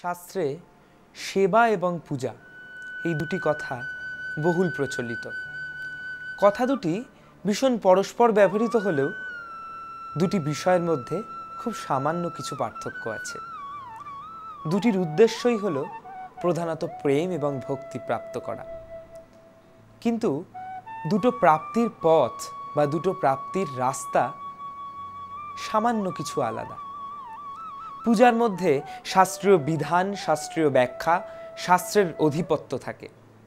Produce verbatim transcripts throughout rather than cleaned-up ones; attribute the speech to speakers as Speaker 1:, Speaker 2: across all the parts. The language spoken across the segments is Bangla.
Speaker 1: শাস্ত্রে সেবা এবং পূজা এই দুটি কথা বহুল প্রচলিত। কথা দুটি ভীষণ পরস্পর ব্যবহৃত হলেও দুটি বিষয়ের মধ্যে খুব সামান্য কিছু পার্থক্য আছে। দুটির উদ্দেশ্যই হল প্রধানত প্রেম এবং ভক্তি প্রাপ্ত করা, কিন্তু দুটো প্রাপ্তির পথ বা দুটো প্রাপ্তির রাস্তা সামান্য কিছু আলাদা। পূজার মধ্যে শাস্ত্রীয় বিধান, শাস্ত্রীয় ব্যাখ্যা, শাস্ত্রের অধিপত্য থাকে,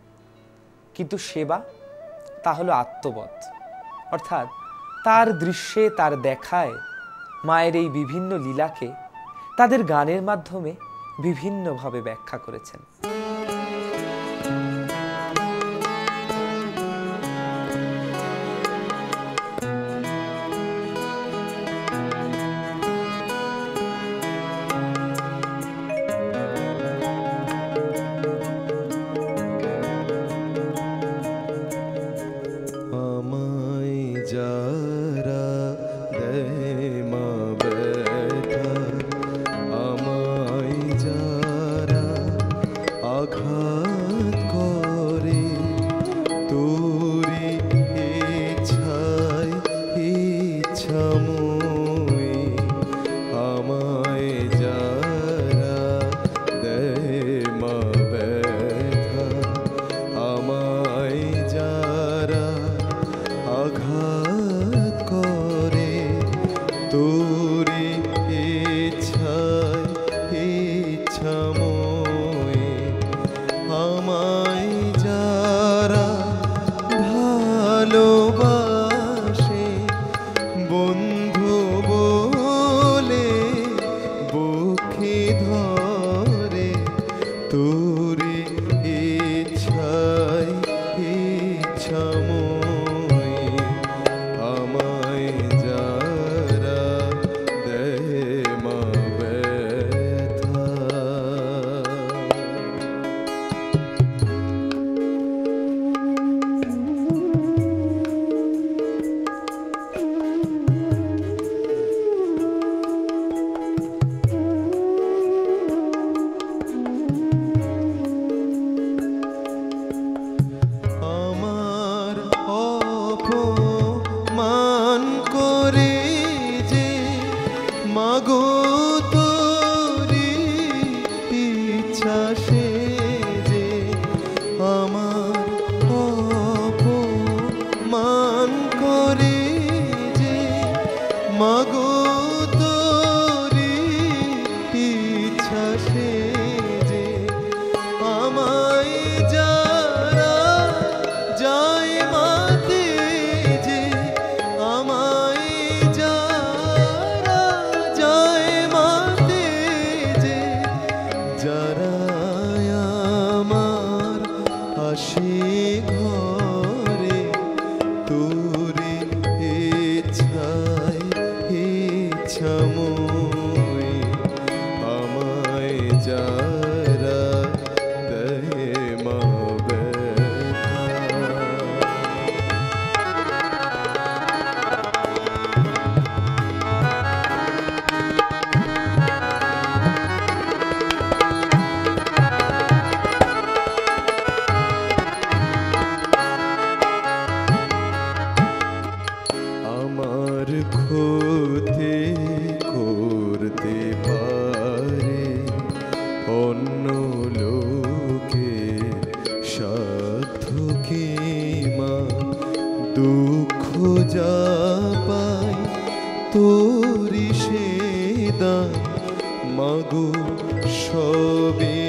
Speaker 1: কিন্তু সেবা তা হলো আত্মবোধ, অর্থাৎ তার দৃশ্যে, তার দেখায় মায়ের এই বিভিন্ন লীলাকে তাদের গানের মাধ্যমে বিভিন্নভাবে ব্যাখ্যা করেছেন।
Speaker 2: মাগো সবে